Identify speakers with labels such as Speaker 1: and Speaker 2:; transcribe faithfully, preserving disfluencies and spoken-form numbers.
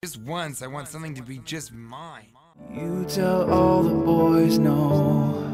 Speaker 1: Just once, I want something to be just mine.
Speaker 2: You tell all the boys no.